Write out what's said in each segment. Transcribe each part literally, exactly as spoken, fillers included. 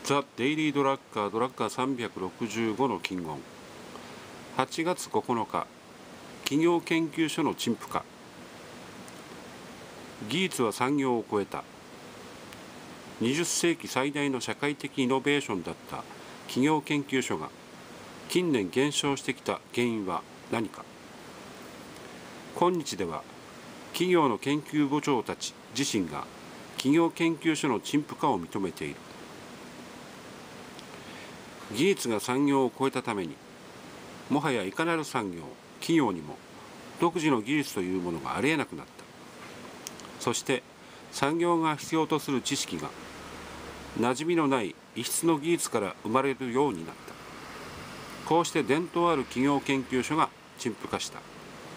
ザ・デイリードラッカードラッカーさんびゃくろくじゅうごの金言。はちがつここのか、企業研究所の陳腐化。技術は産業を超えた。にじゅっせいき最大の社会的イノベーションだった企業研究所が近年減少してきた原因は何か。今日では企業の研究部長たち自身が企業研究所の陳腐化を認めている。技術が産業を超えたために、もはやいかなる産業、企業にも独自の技術というものがありえなくなった。そして産業が必要とする知識が馴染みのない異質の技術から生まれるようになった。こうして伝統ある企業研究所が陳腐化した。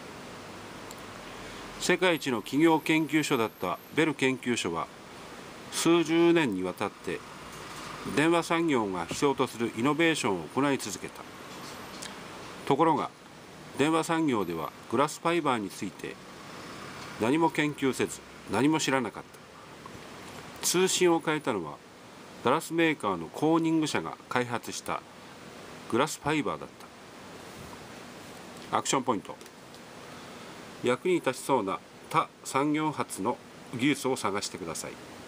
世界一の企業研究所だったベル研究所は数十年にわたって電話産業が必要とするイノベーションを行い続けた。ところが電話産業ではグラスファイバーについて何も研究せず何も知らなかった。通信を変えたのはガラスメーカーのコーニング社が開発したグラスファイバーだった。アクションポイント。役に立ちそうな他産業発の技術を探してください。